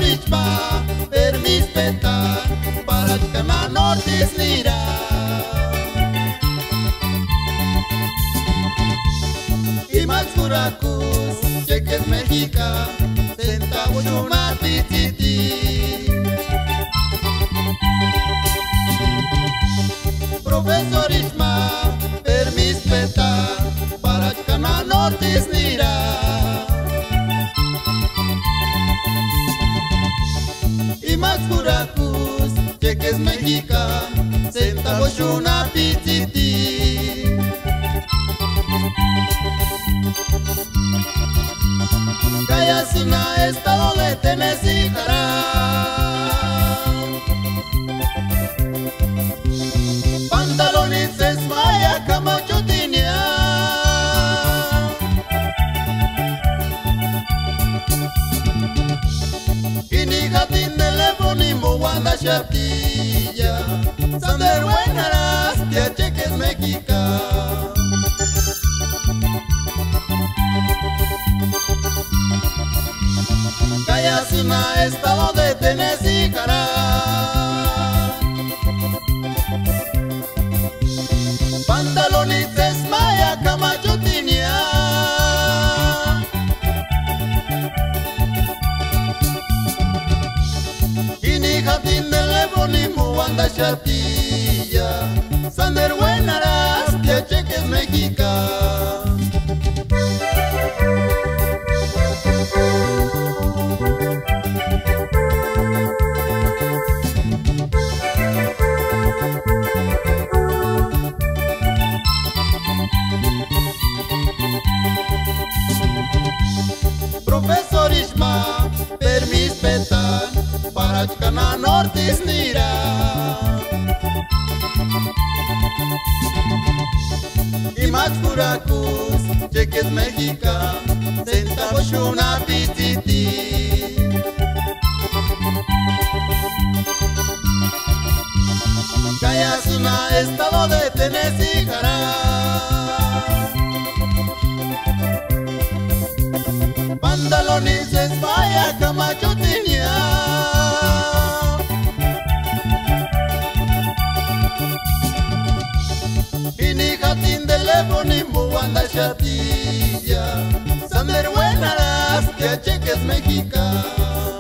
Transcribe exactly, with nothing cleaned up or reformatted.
Profesoricma, permis peta, para que ma notis nira. Y Max Curacus, cheques Mexica, centavo chuma pititi. Profesoricma, permis peta, para que ma notis nira. Y Max Curacus, cheques Mexica, centavo chuna pititi. Cayasuna, estado de Tennessee, Jará. Pantalones esmaya, Camacho Tinia. Ini jatin telefonimo, Wanda Chatilla. Sander Buenaras, tía cheques Mexica. Cayasuna, estado de Tennessee, Jará. Pantalones esmaya, Camacho Tinia. Ini jatin telefonimo, Wanda Chatilla. Sander Buenaras, tía cheques Mexica. Profesoricma, permis peta, para Chicana Nortis nira. Y Max Curacus, cheques Mexica, centavo chuna pititi. Cayasuna, estado de Tennessee, Jará. Pantalones esmaya, Camacho Tinia. Ini jatin telefonimo, Wanda Chatilla. Sander Buenaras, tía cheques Mexica.